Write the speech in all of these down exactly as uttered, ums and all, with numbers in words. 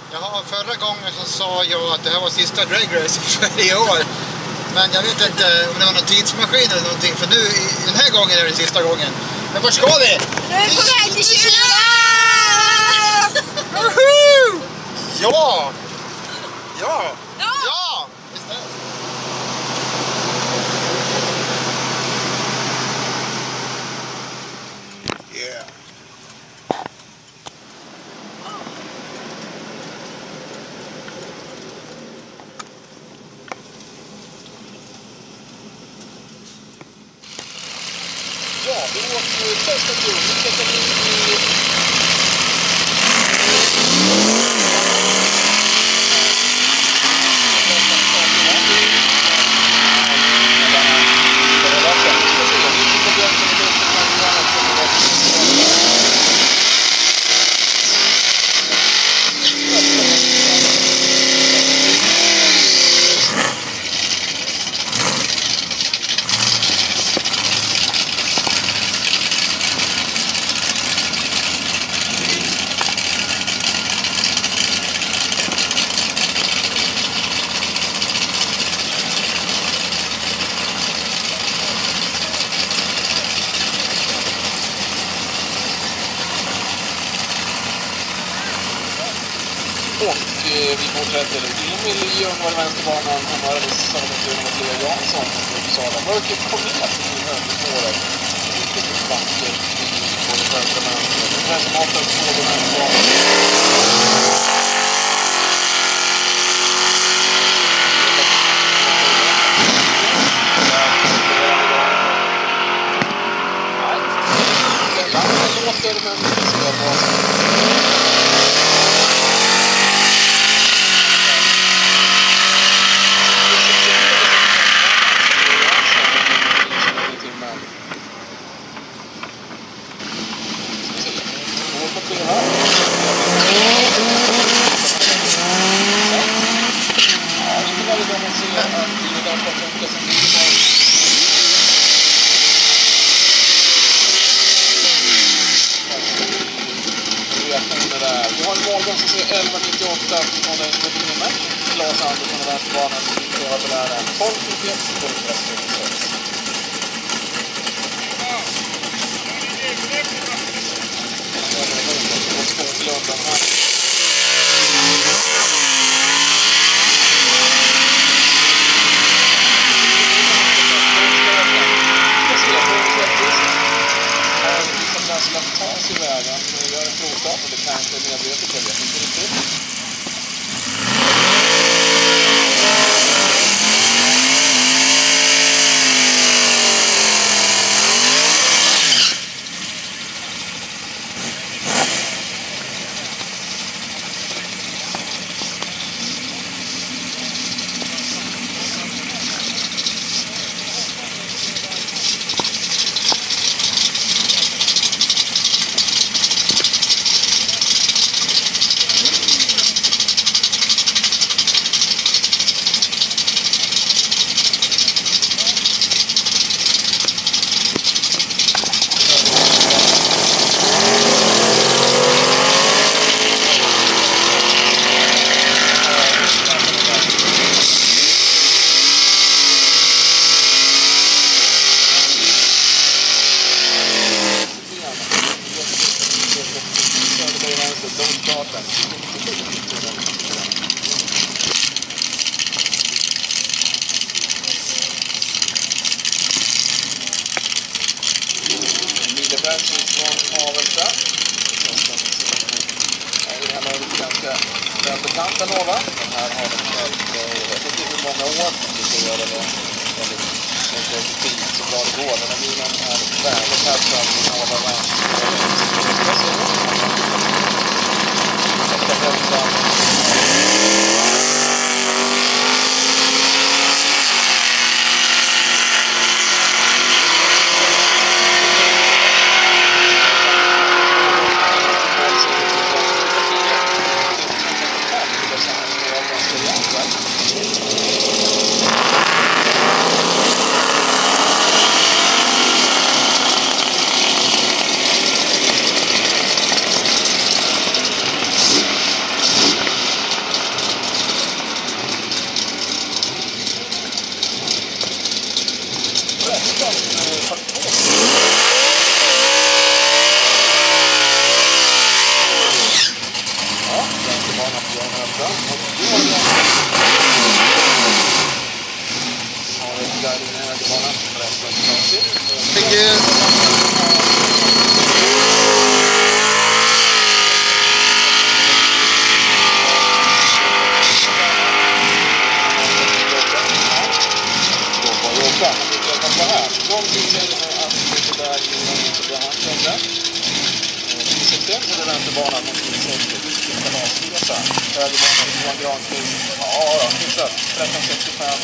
Jaha, förra gången så sa jag att det här var sista Dragracing för i år. Men jag vet inte om det var någon tidsmaskin eller någonting, för nu, den här gången är det sista gången. Men vart ska vi? Nu är vi på väg till Kjula! Ja! Ja! Ja! Ja! Visst är det. Yeah. Ja, vi åker första turen. Vi ska ta in i... Och eh, vi fortsätter Emil i Ljungvall, vänsterbanan, Hammarödes Samuelsson och Lea Jansson från Uppsala. Mörkret kom ner till högerspåret. Riktigt vackert på det högra vänster. Det här som åter på den här banan. Det låter, men det ska vara vi har en målgång som ser elva nittioåtta från den timme. Klas Andersson och vänsterbanan prövar på lära tolv nittioett och tretton. Som att ta sig i vägen, gör en provstart och det kanske är medvetet, jag vet inte riktigt. Från Avesta. Det här är ganska välbekanta Nova. Den här har de själv, jag vet inte hur många år de ska göra det väldigt fint så bra det går. Den här bilen är väldigt här fram till Nova Vän. Jag ska hälsa vänsterbanan på Björn Öldra. Och då är det... har vi där inne i högerbanan. Resten konstigt. Thank you. Jobba. Vi ska koppla här. Någonting säger mig att det där är inte bra handläggare. I Sept är det vänsterbanan mot Sept. Vilken kanalsresa. Högerbanan Johan Granqvist. Ja, ja, hyfsat. tretton sextiofem.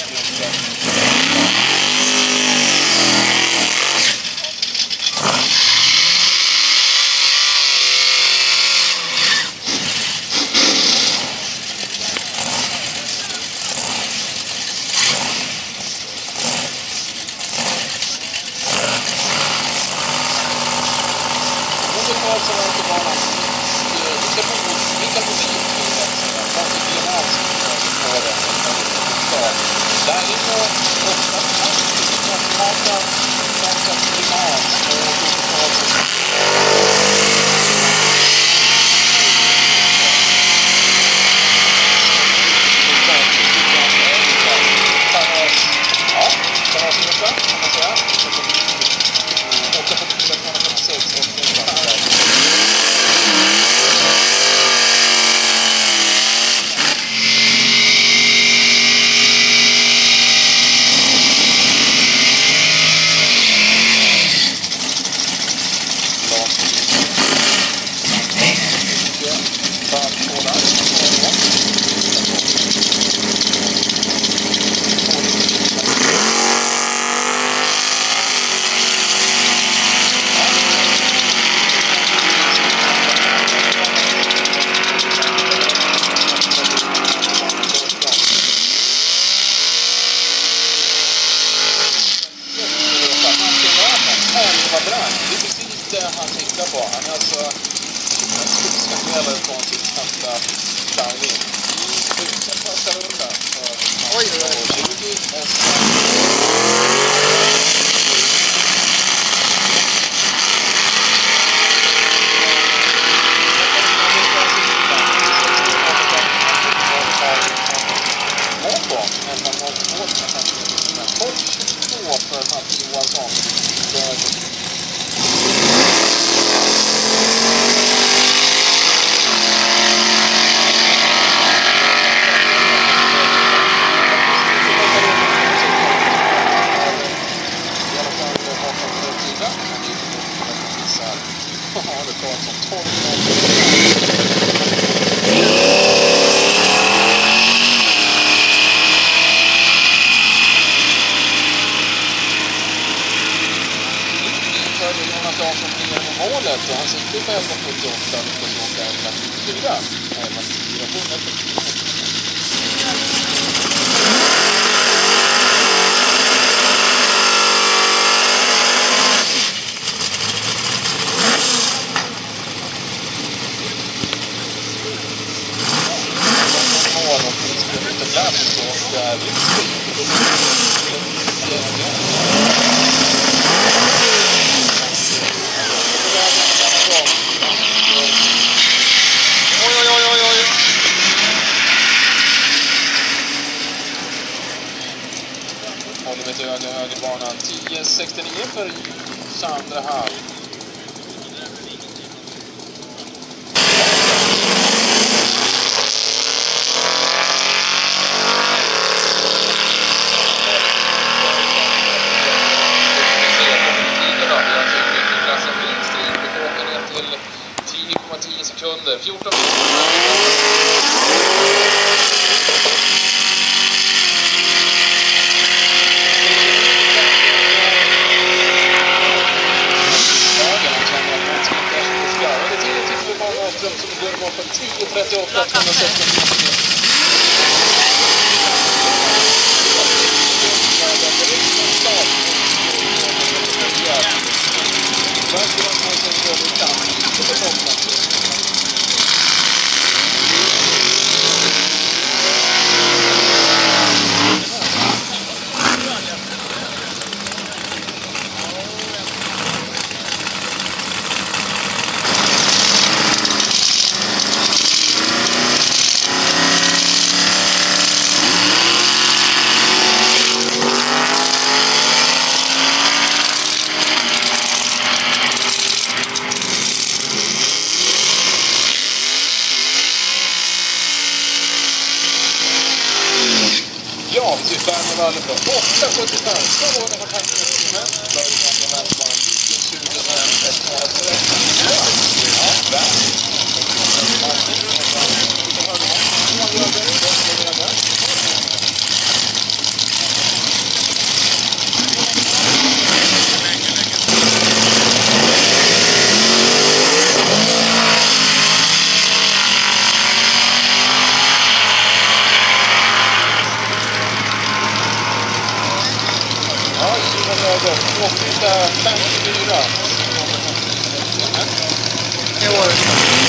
Högerbanan tio sextionio för Sandra Hall. tio komma tio sekunder. fjorton tio trettioåtta tvåhundrasexton. intervallet då. åtta sjuttiofem. Slå på tankinstrument. Början med vändbanan. tjugo åtta femtiofyra. Det var det.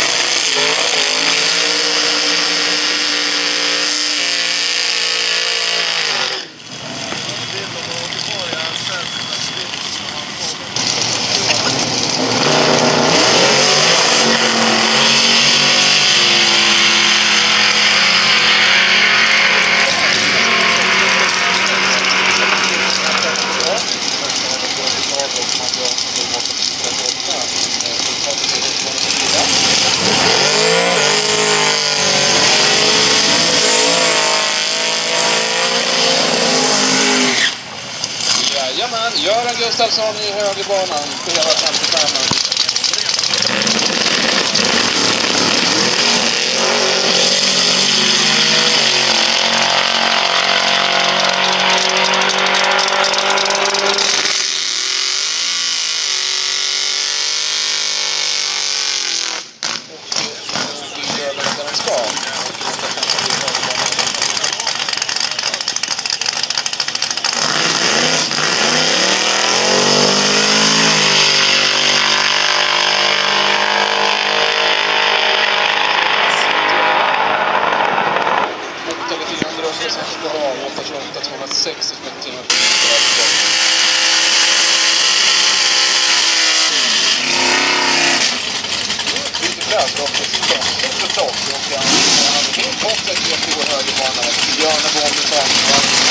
Jajamän, Göran Gustafsson i högerbanan på hela femtiofem. sex timmar. Lite bränsle också. Så tråkigt. Och han hade helt fått ett helt på högerbanan. Björn och Bonde Samuel.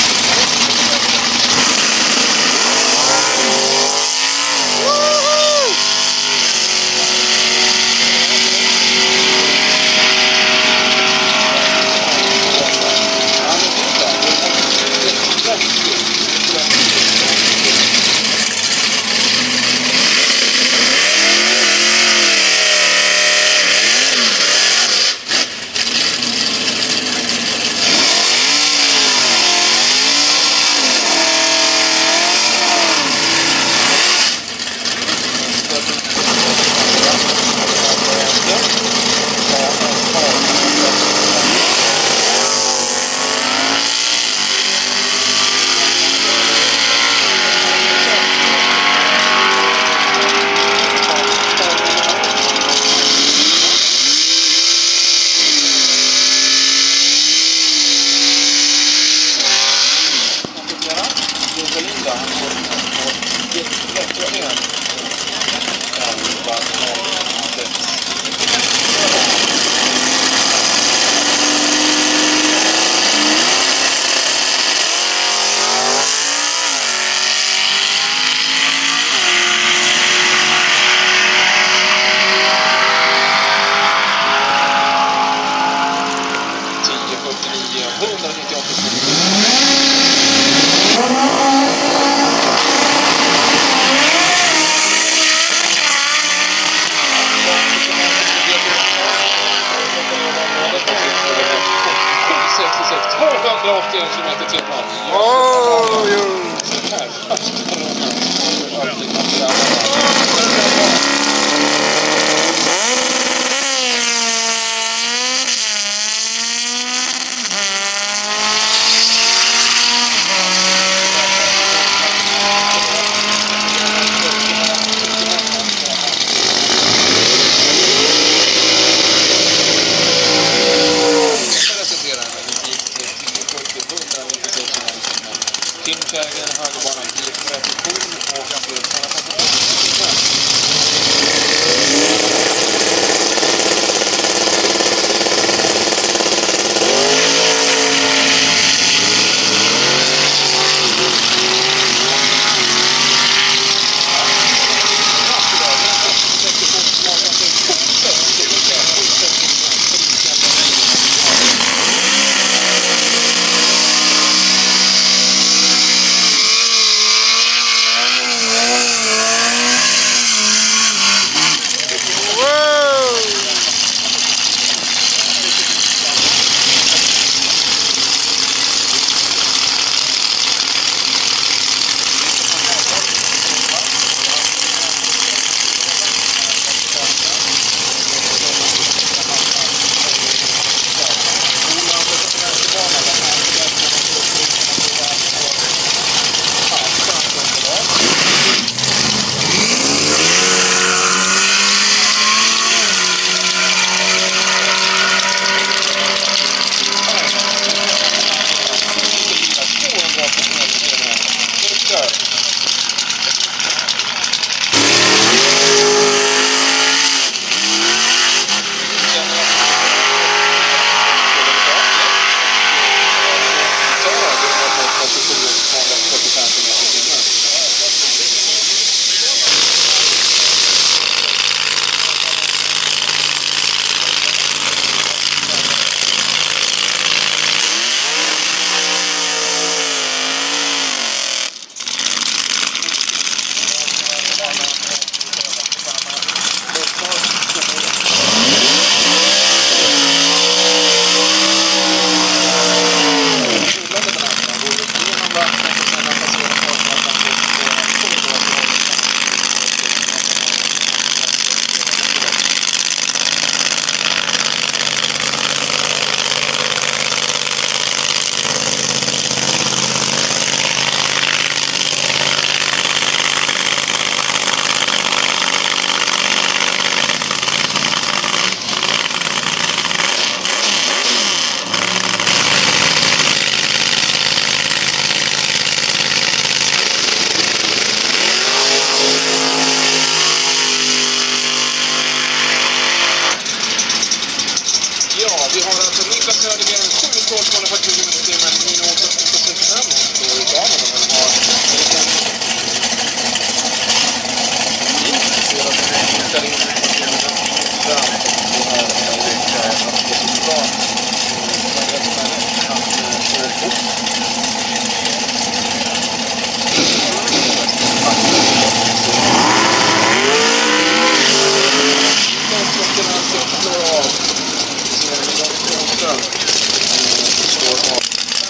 tvåhundraåttioen kilometer i timmen. Åh, jo! Timkägen, högerbanan, gick rätt i ton och sådana tolv faktiskt inte se, men Nino åtta sextiofem står i dagen och de har ser att den är hittar in fram det här är det här att det är så bra men det är att köra upp den här som klarar av ser vi de åström står av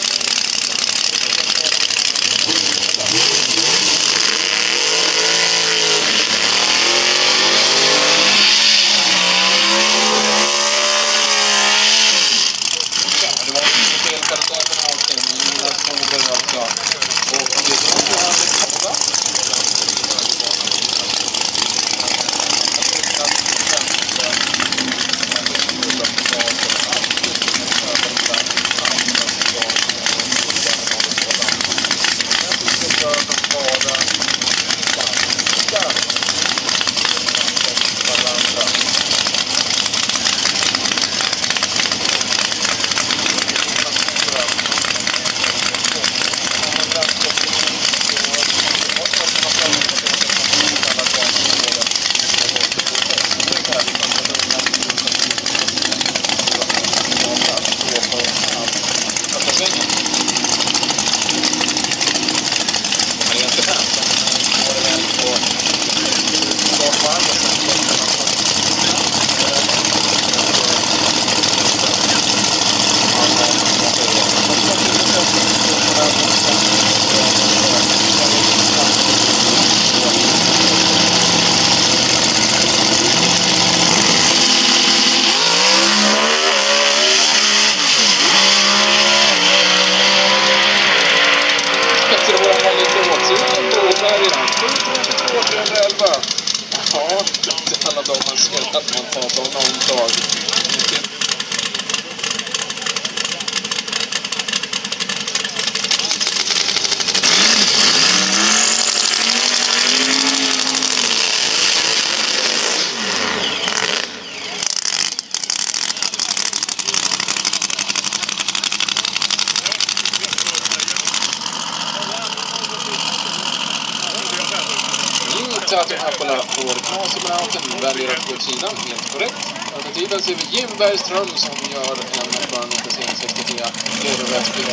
att de här på knasibranschen väljer att gå åt sidan, helt korrekt. Under tiden ser vi Jim Bergström som gör en uppförande på scen sextiotre. Det är det rätt spel.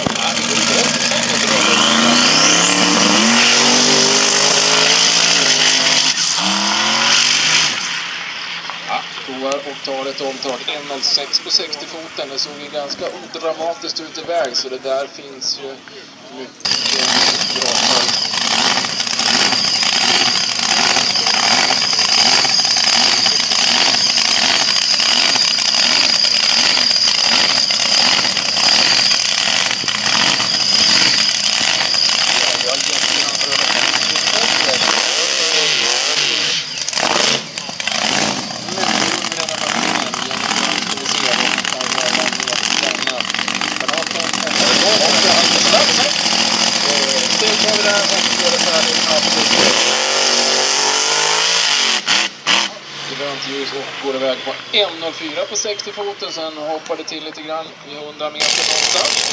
Ja, provar och tar ett omtag. ett noll sex på sextio-foten. Det såg ju ganska odramatiskt ut iväg, så det där finns ju mycket bra för. Ljus och går iväg på ett noll fyra på sextio-foten, sen hoppar det till lite grann i hundra meter någonstans.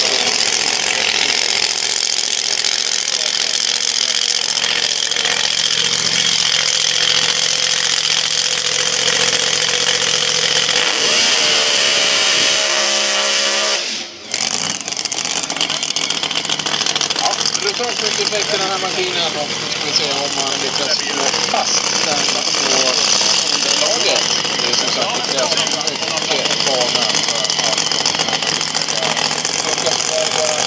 Ja, resultateffekten den här maskinen, och nu ska vi se om man lyckas få fast den på underlaget. Det är som sagt det krävs mycket bana för att funka så bara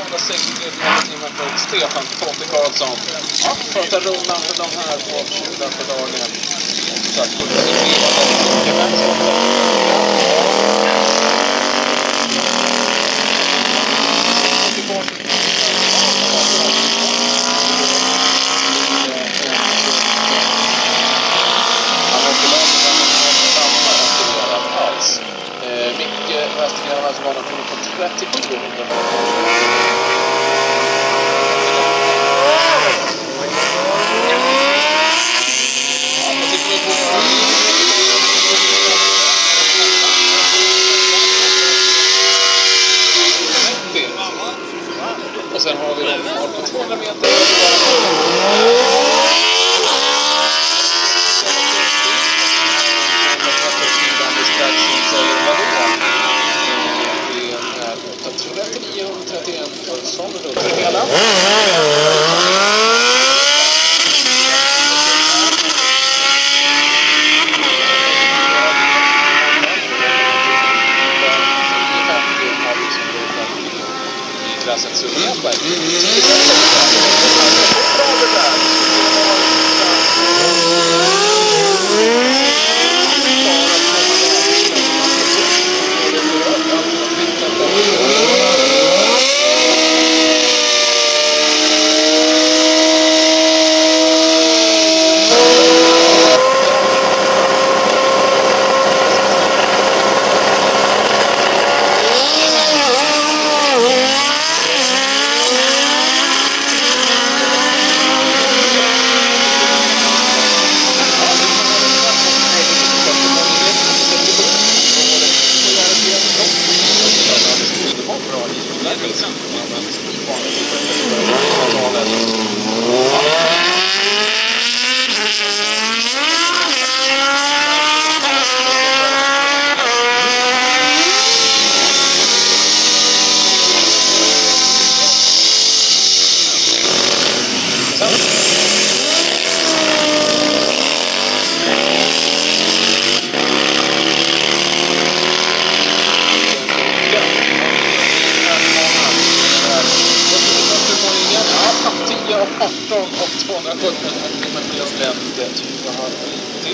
etthundrasextio timmar för Stefan Totte Karlsson. Ja, första rundan för de här på Kjula för dagen. Så att det mycket västgröna som var på trettiosju hundra. Och sen har vi dem på tvåhundra meter. trettionio trettioett för sån runt för hela. I klassen Sundberg. arton och tvåhundrasjutton timmar plus den typen har till.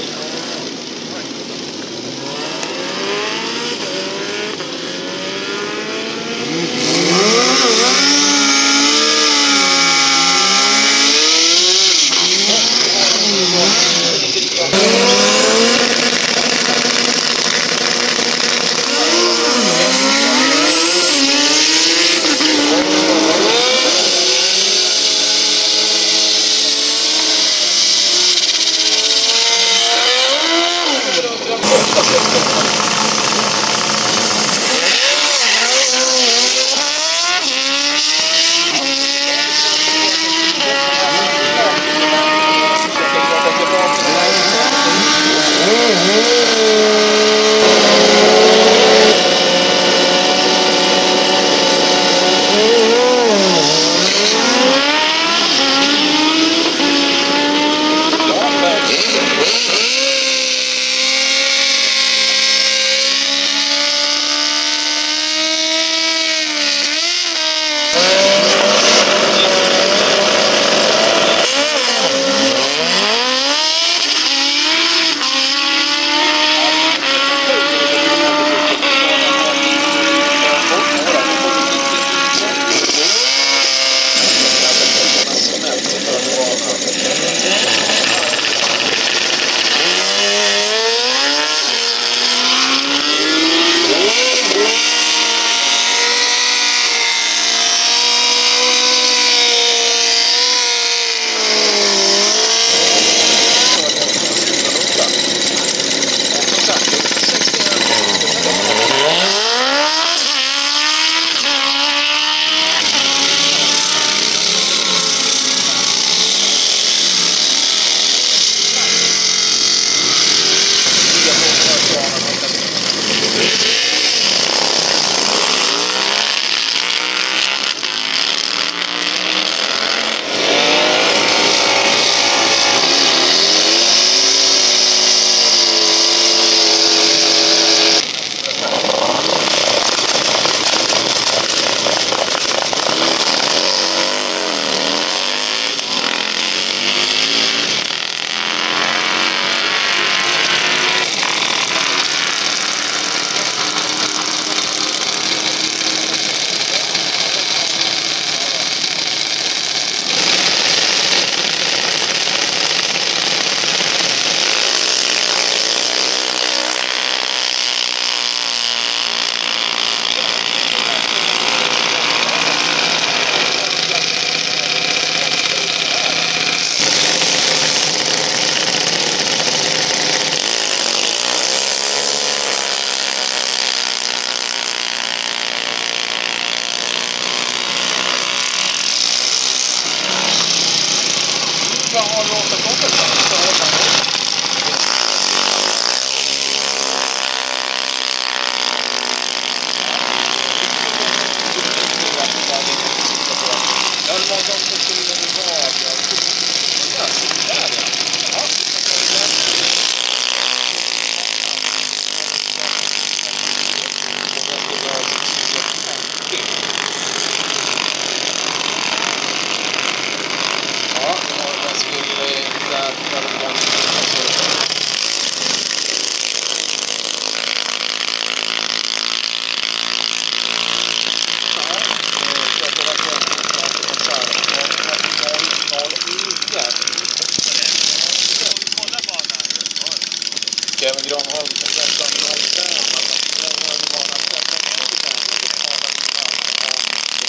även Granholm som tretton noll fem. Den har vi banan tretton tjugofem. Vi talar in här om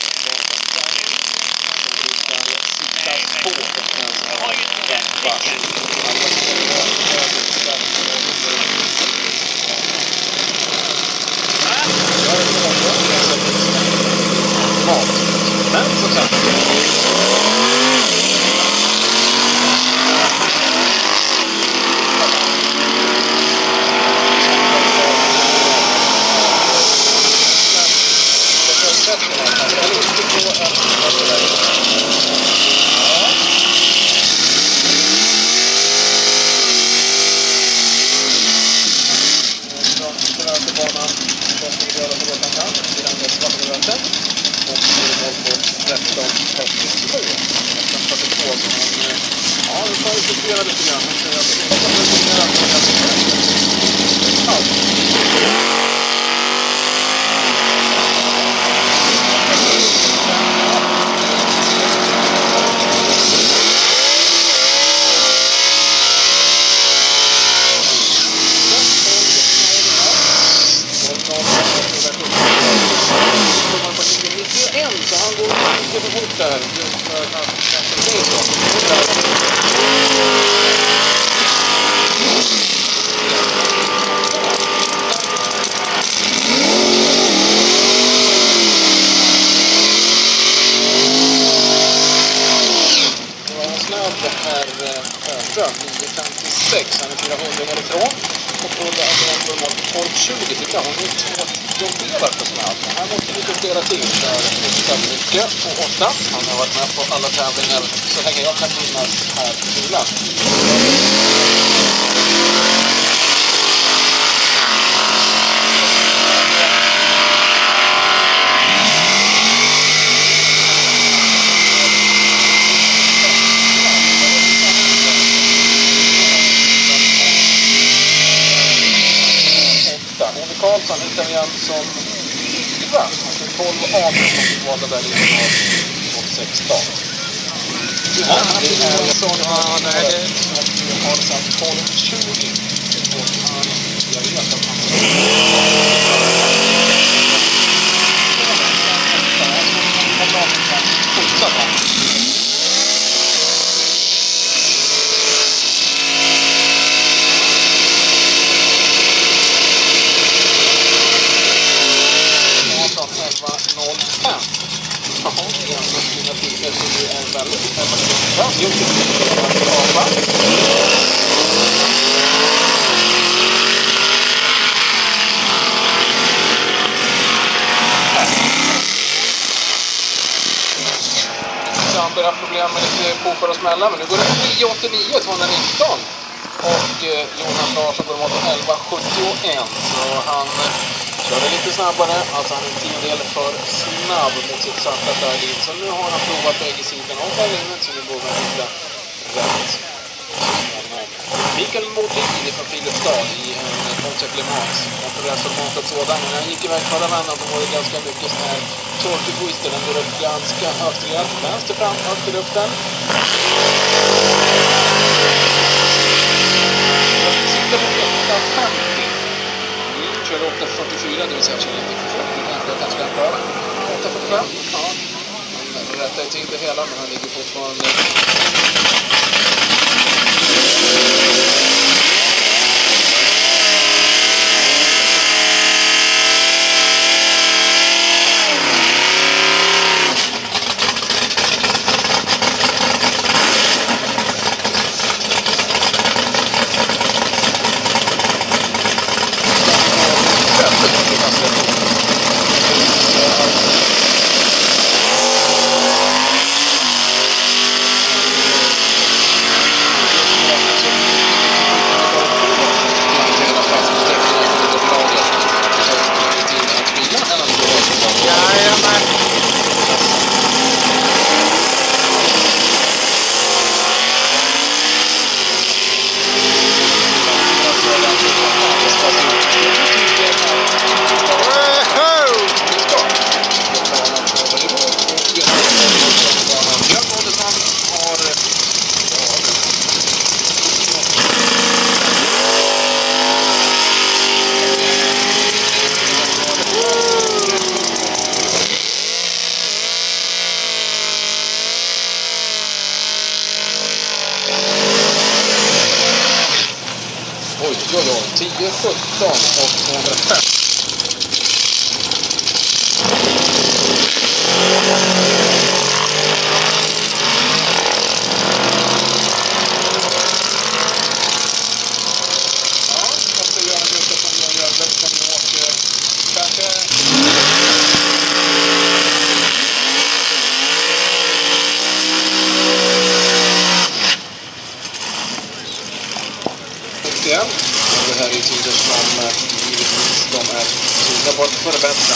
som vi ska siktas på en vänta. Alla stora men som sagt tretton fyrtiotvå. tretton fyrtiotvå som han... Ja, vi får justera lite grann. Jag ska justera allt. Så han går lite för fort där. Just för att han kanske säger så. Det var en snabb här högra. nio femtiosex. Han är fyrahundra ifrån. Och på det att han går mot tolv tjugo. Titta, hon är två jobbar för snabbt. Här måste vi justera till för åtta mycket och åtta. Han har varit med på alla tävlingar så länge jag kan minnas här i Kjula. Karlsson hittar vi igen som fyra. Alltså tolv och arton som valde där inne av sexton. Ja, det är så man har satt tolv tjugo. Och han, jag vet att han noll fem. Ja, det är ändå sina tider så det är väldigt bra. Just det, det är problem med lite påför och smälla, men nu går det nio åttionio tvåhundranitton. Och eh, Jonas Larsson går mot elva sjuttioett. Så han körde lite snabbare, alltså han är en tiondel för snabb mot sitt satta färdigt. Så nu har han provat bägge sidorna av färglinjen, så nu borde han hitta rätt. Mikael Motin från Filipstad i en Pontiac Le Mans. Och för resultatet sådan, när han gick iväg förra vändan så var det ganska mycket sån här torky twister. Den går upp ganska högt rejält, vänster fram, högt i luften. Siktar på åtta femtio. Mm, kör åtta fyrtiofyra, det vill säga kör lite för fort. Jag kanske kan pröva. åtta fyrtiofem, ja. Han rättar till det hela, men han ligger fortfarande... tio, sjutton och tvåhundrafem. Det här är tider som givetvis de är tydliga på att förbättra.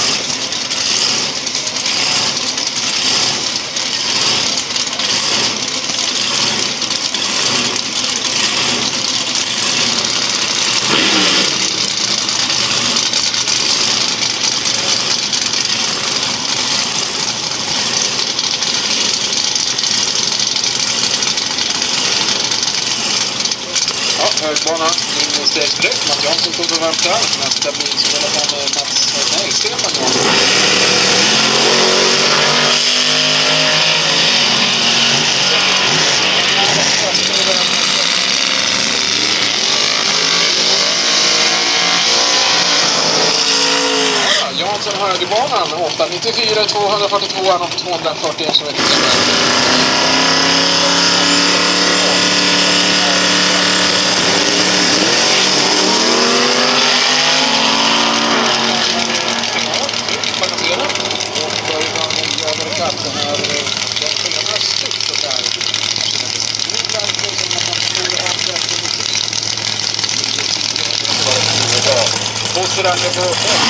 Högbana, in i stegsbruk. Mats Jansson kommer att vänta. Nästa bil som vill ha med Mats... Nej, Stefan Jansson. Ja, Jansson högerbanan. åtta nittiofyra, tvåhundrafyrtiotvå och tvåhundrafyrtioen som är lite den här den sena stycket där. Nu kan det som man kan förlora av det. Fosterande på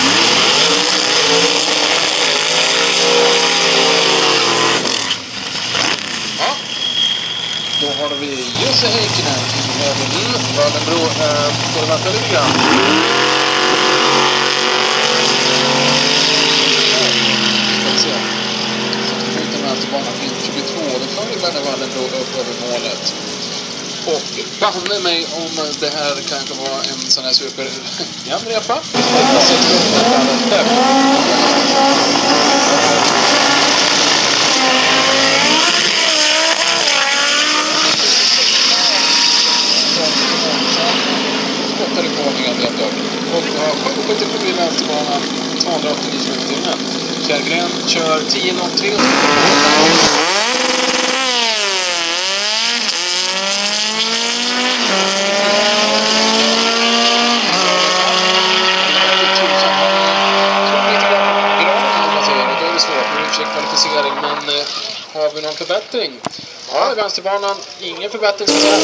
ja. Då har vi Jussi Heikkinen. Mm, Wallenbro äh, får vänta lite grann. Vänsterbanan in tjugotvå, då följer Wallenbro upp över målet. Och banne mig om det här kanske var en sån här super jämnrepa. Skottar i påningen helt upp. Och har sjuttiosju i vänsterbanan, tvåhundraåttionio kilometer i timmen. Kjellgren kör tio noll tre. Kvalificering, men eh, har vi någon förbättring? Ja, vänsterbanan, ingen förbättring ska säga.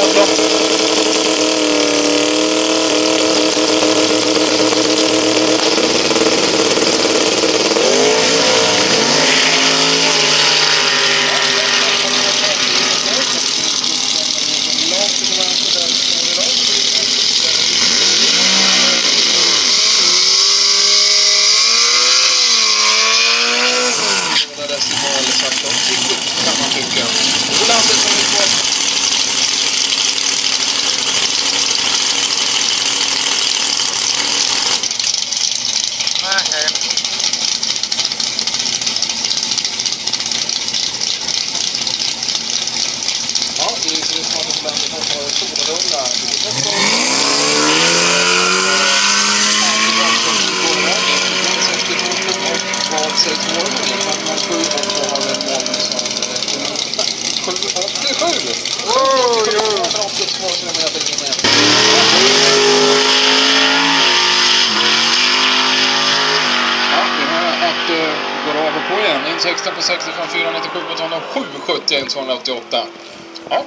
sexton på sextiofem, fyrahundranittiosju på tvåhundrasju, sjuttioett, tvåhundraåttioåtta. Ja.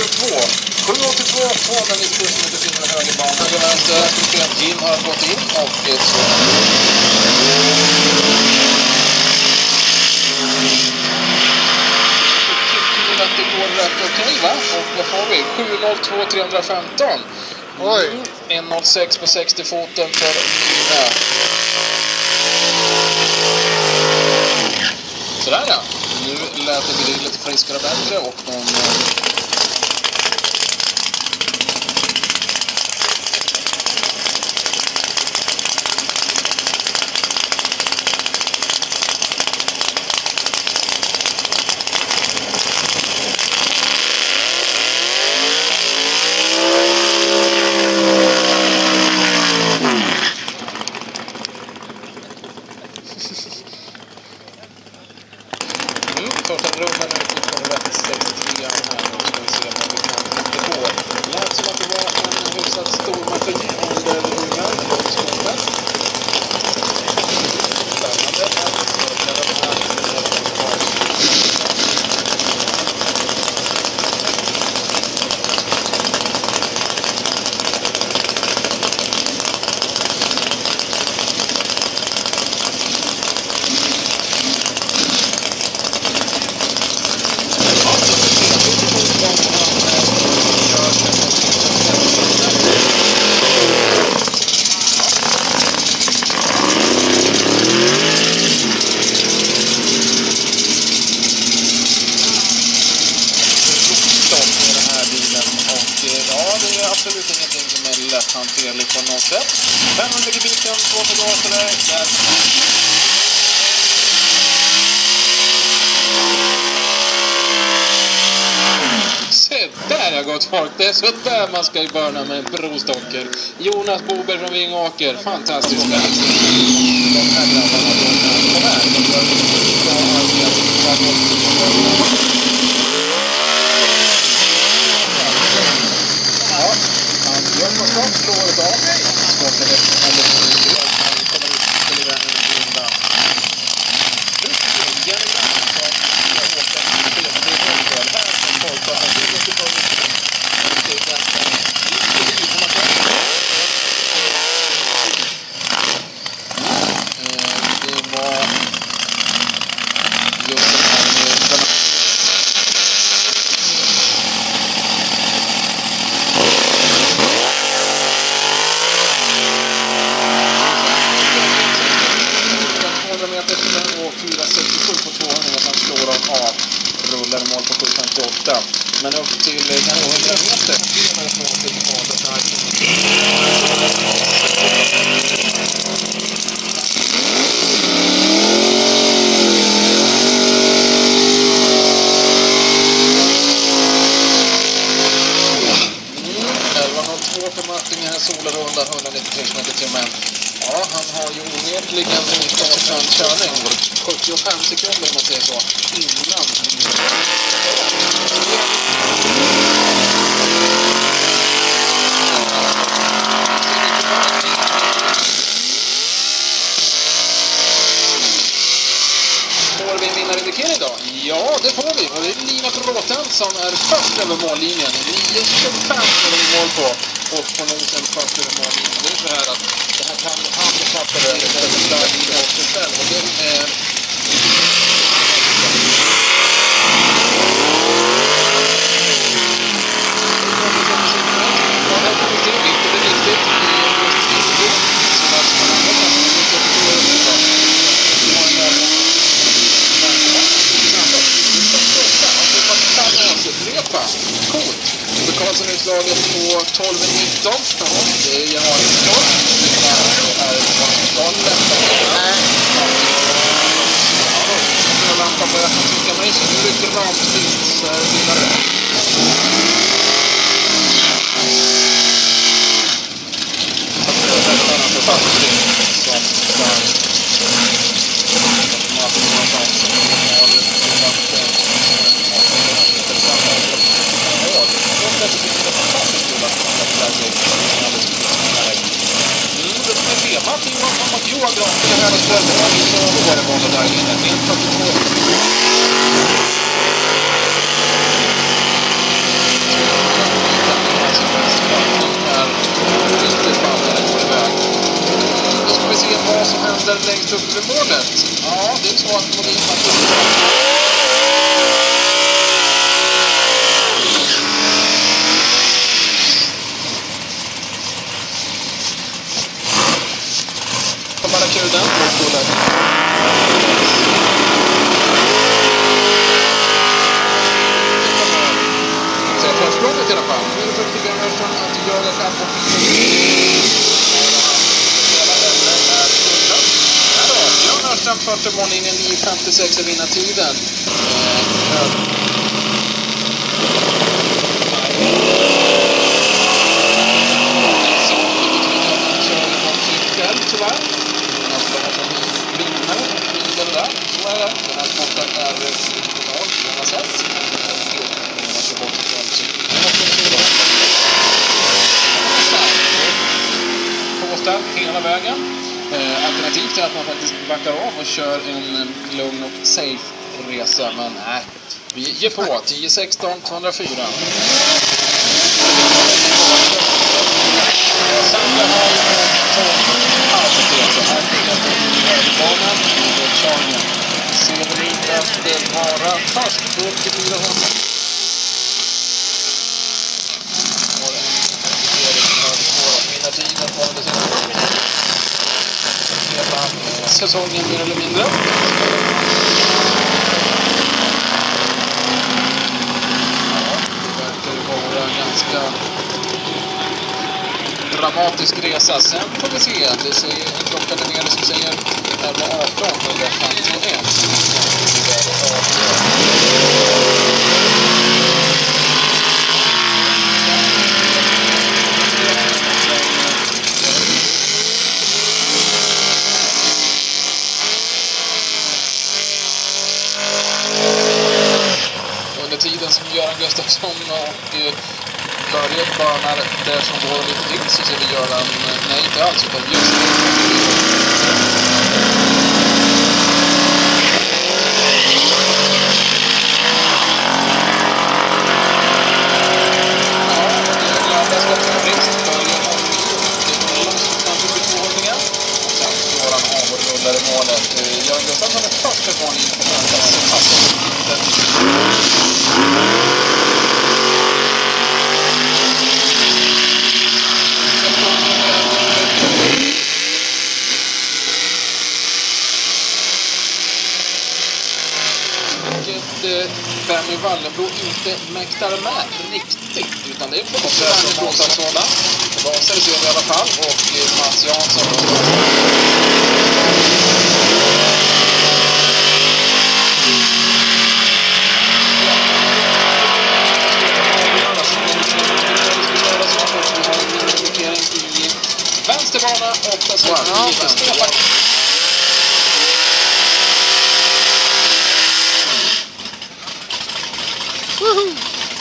åttiotvå. sju åttiotvå, tvåhundranittiosju som heter Finland högerbana. Höger vänster, Jim har gått in och så. Tycker att det går rätt okej, va? Och vad får vi? sju noll två trehundrafemton. Oj. Mm, ett noll sex på sextio foten för Nina. Sådär ja. Nu lät det bli lite friskare och bättre och de... Första rundan är utifrån rätt sextiotre här nu. Ska vi se vad vi kan hitta på. Lät som att det var en hyfsat stor maskin under rundan. Spännande att förklara de här. Absolut ingenting som är lätthanterligt på något sätt. femhundra kubiten, två megater där. Se där har gått folk. Det är så där man ska börja med brostocker. Jonas Bober från Vingåker. Fantastiskt. De här grabbarna då på här. De gör bra arbete. Ja, han gör på stopp, slår ett av mig. Skottar det från eller från han kommer ut ytterligare en runda. Nu ska vi igen som jag åker till det här som folk har varit inne till början. Det är ganska lite information. Det var just den här med och fyra sextiosju på tvåhundra som slår av av rullar mål på sju femtioåtta men upp till kanske hundra meter elva noll två för Martin här solarunda etthundranittiotre kilometer i timmen. Ja, han har ju onekligen en konsekvent körning. sjuttiofem sekunder om man säger så. Innan. Får vi en vinnarindikering då? Ja, det får vi. Och det är Lina Bråten som är först över mållinjen. nio tjugofem är vi mål på. Och på nosen först över mållinjen. Det är så här att det här kan handikappade eller där i också själv. Och det är... Ja, här kommer vi till lite det riktigt i just Eskilstuna. Så att man har fått en liten stor runda. Vi har en av coolt. Så Karlsson är slaget på tolv nitton. Det är jag har inte klart. Det är Karlsson lättare. Nej. Jag lampan börjar trycka mig så nu rycker ramstins vidare. Jag tror att det är en författning som där Martin Johansson har varit det är fantastiskt kul att man kan lära sig mm, det är temat i om att Johan Dragway här och Strömberg så var det många där inne. ett fyrtiotvå vad som händer längst upp vid målet. Ja, det är så att volymmaskinen bara kuden. Så jag tar språnget i alla fall. Nu är det för Kjula Dragway att jaga kapp och hela ämnen är fulla. Här då, Björn Örström första mållinjen nio femtiosex är vinnartiden. Tyvärr. Alltså de som vinner vidare där. Så är det. Den här sporten är original på många sätt. Man ska bort från påstå hela vägen. Eh, alternativt är att man faktiskt backar av och kör en lugn och safe resa. Men nej, vi ger på. tio sexton tvåhundrafyra. Sen har vi så här ligger på högerbanan och Charlie ser det ut att vara fast på fyra hundra. Och det är det mina tiden var det hela säsongen mer eller mindre. Ja, det verkar vara ganska dramatisk resa. Sen får vi se. Det säger klockan är nere som säger elva arton femtioett. Under tiden som Göran Gustafsson och Börje banar där som går lite till så ser vi Göran, nej inte alls utan just det. Ja, det är gladast att det finns Börje och det är kanske blir tvåhållningar och sen står han av och rullar i målet. Göran Gustafsson är första gången in på plats så passar Fem i Wallenbro inte mäktar med riktigt utan det är på något sätt som Båsar sådan. Båsar ser vi i alla fall och Mats Jansson i vänsterbana och där så är Woohoo!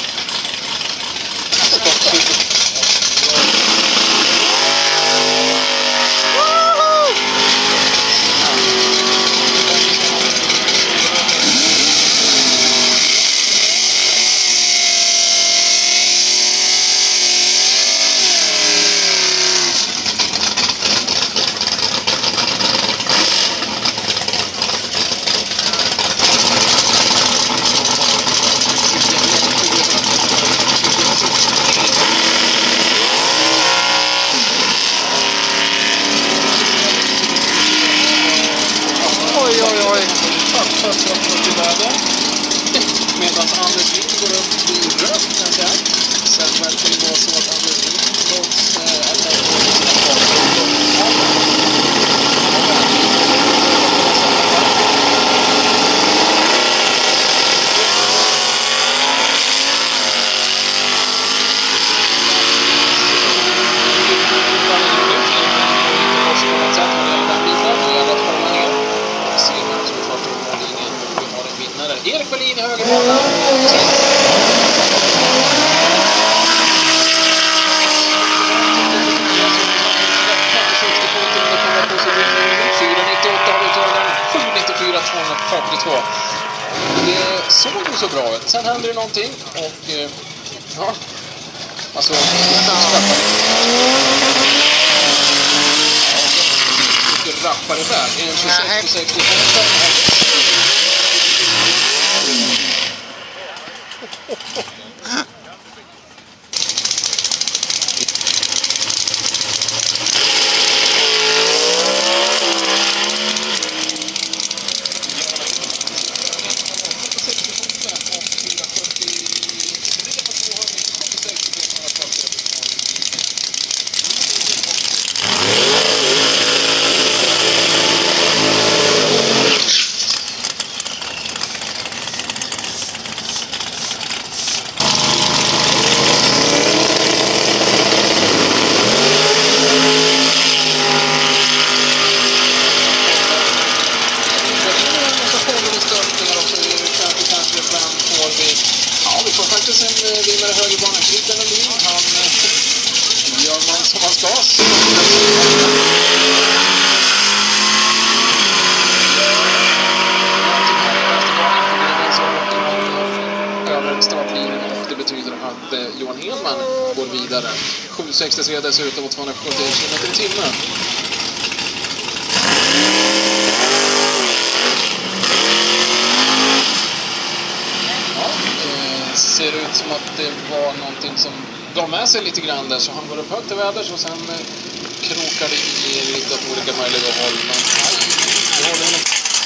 Medan Anders Lind går upp i rött kan jag. Sen verkar det vara så att Anders Lind trots att han går i sina kvar. Erik Berlin i högerbanan. fyra nittioåtta har vi tagit sju nittiofyra tvåhundrafyrtiotvå. Det såg ju så bra ut. Sen händer det någonting och ja, alltså rappare färd. En tjugosex på sextio. sju sextiotre dessutom mot tvåhundrasjuttio kilometer i timmen. Ja, det ser ut som att det var någonting som gav med sig lite grann där, så han går upp högt i väders och sen krokar det i lite åt olika möjliga håll. Men nej, det håller honom.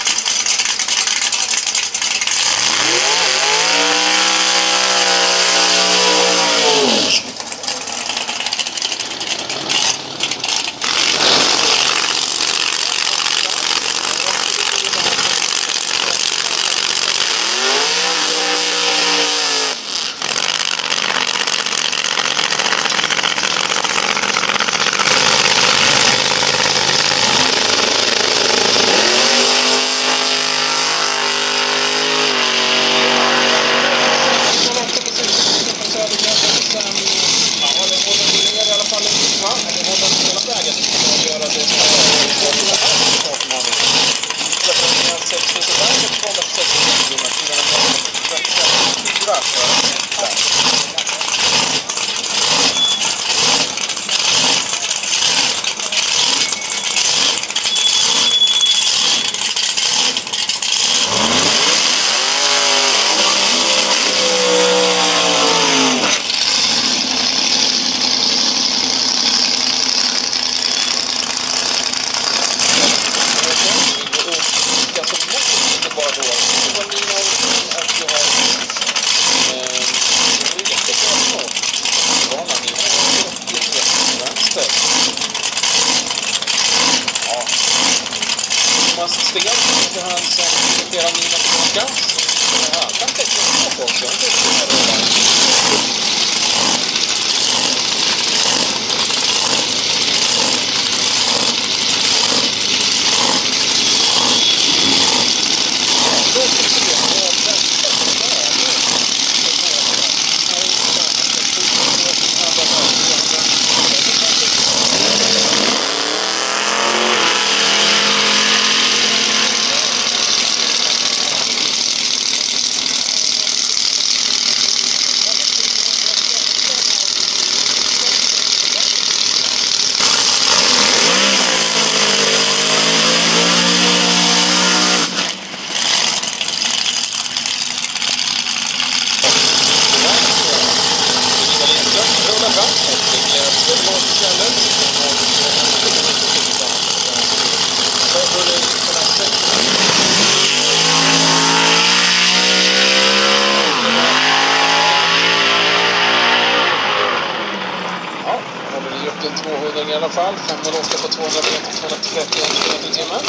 i alla fall. Kan man åka på tvåhundratrettio kilometer i timmen.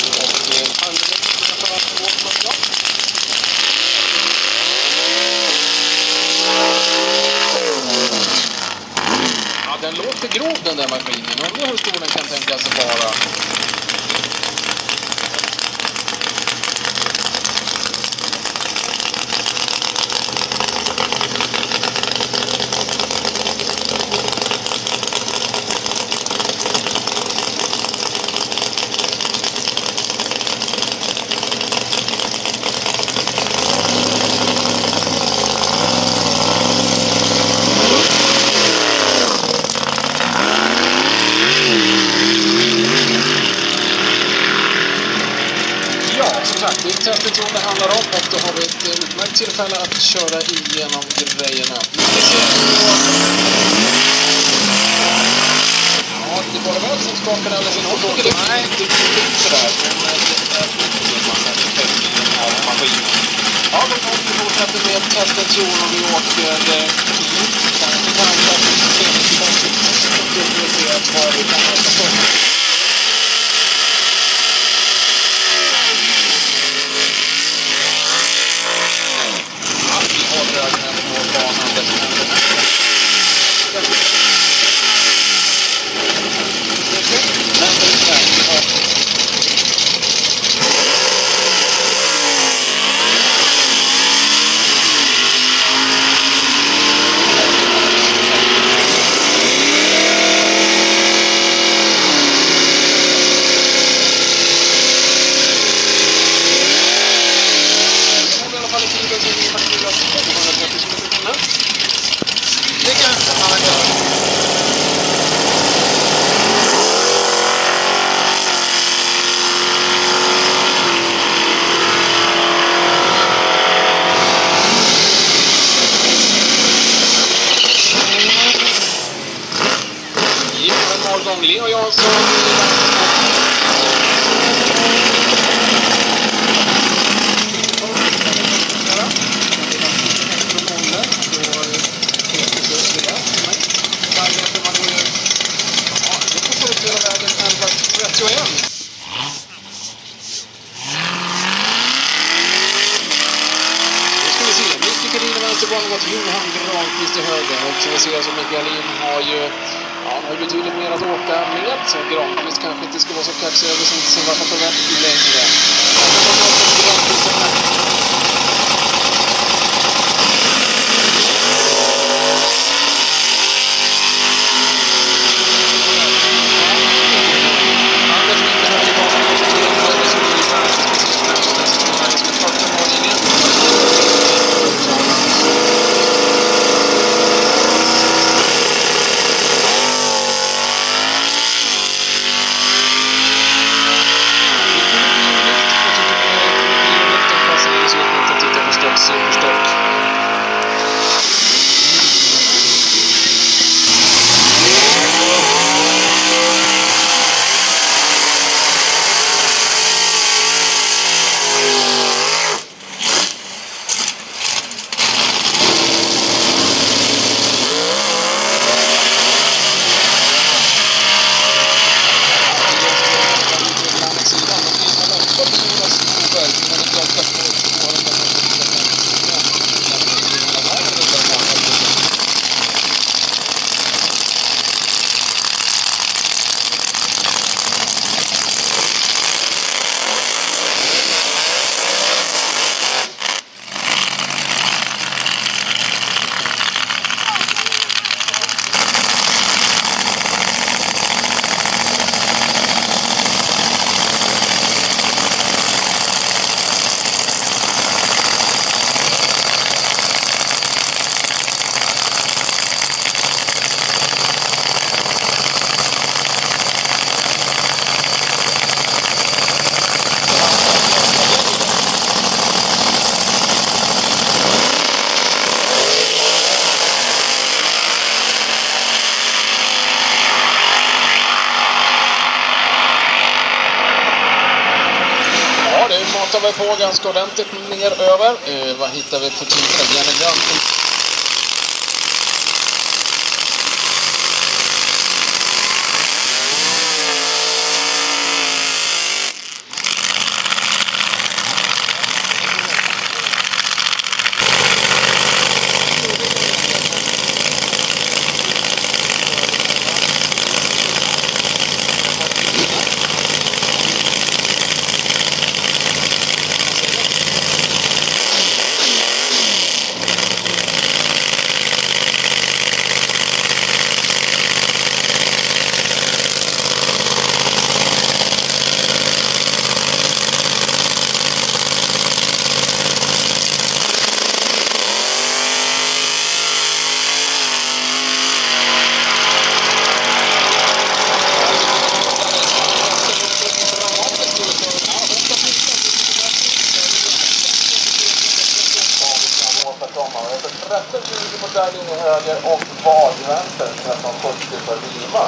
Och halvminuten på vatten. Ja, den låter grov den där maskinen. Undrar hur stor den kan tänkas vara. sagt, det är testet det handlar om och då har vi ett utmärkt tillfälle att köra igenom grejerna. Vi ser på... Ja, det var väl som skakar alla sin håll. Det är inte riktigt sådär, men det är inte en massa effekt av maskinen. Ja, men om vi fortsätter med testet så och vi åker hit. Kanske kan vi ta ett system i konstruktion så vi får se vad vi kan åka på. Leo Jansson Johan Granqvist till höger och som vi ser så Mikaelin har ju ja, han har betydligt mer att åka med så Granqvist kanske inte ska vara så kaxig över sin, sin varför på rätt längre. Matar vi på ganska ordentligt mer över. Eh, vad hittar vi för typer? Genegrant. Sept ligger på draglinje höger och vad vänster tretton fyrtio för Vilma.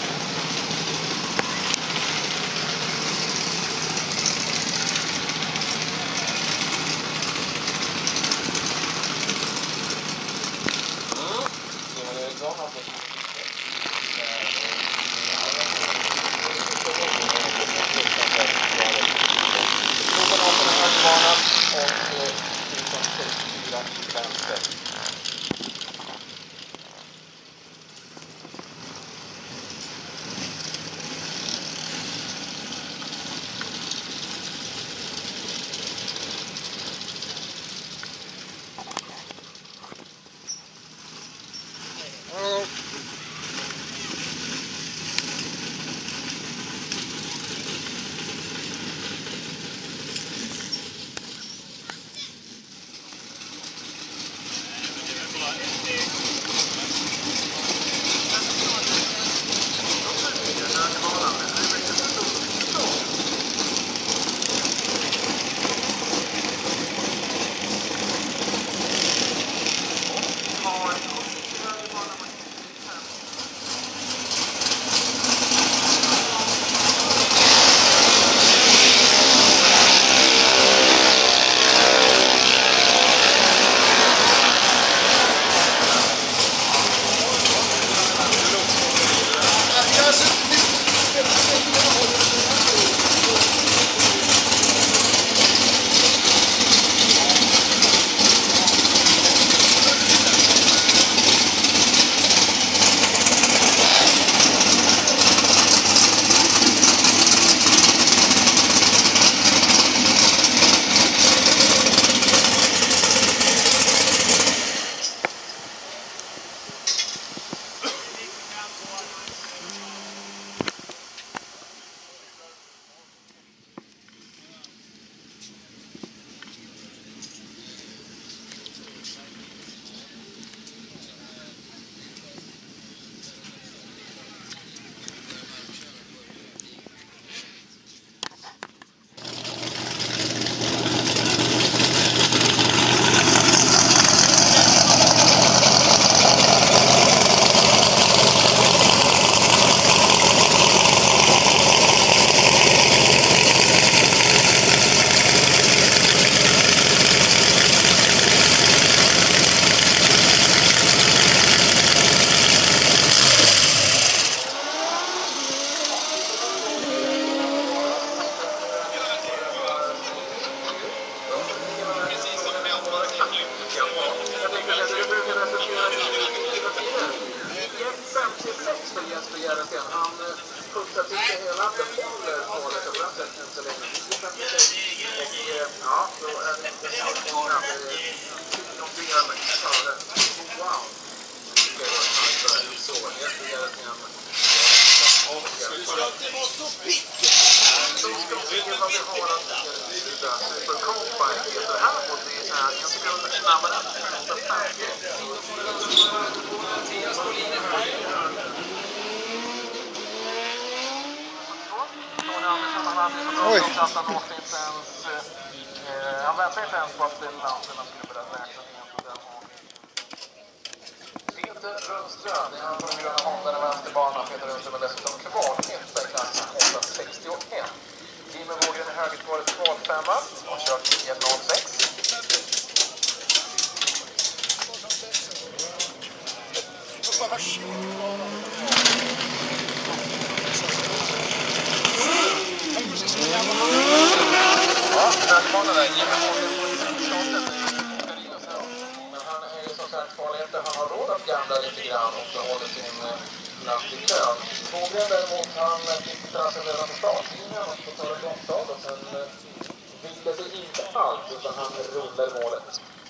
Oj. Han väntar inte ens på att lanserna skulle börja räkna ner på den. Peter Rundström, det är han från gröna Honda, den vänsterbana. Peter Rundström är dessutom kvaletta i klassen åtta sextioett. Timmer Vågren i högerspåret kvalfemma och kört nio noll sex. Ja, högerbanan där. Timmer Vågren på tjugoåtta. Men han är ju som sagt farlig inte. Han har råd att gamla lite grann och håller sin plats i kön. Vågren däremot, han fick trassen redan på startlinjen och så tar det gott av och sen ville sig inte alls utan han rullar målet.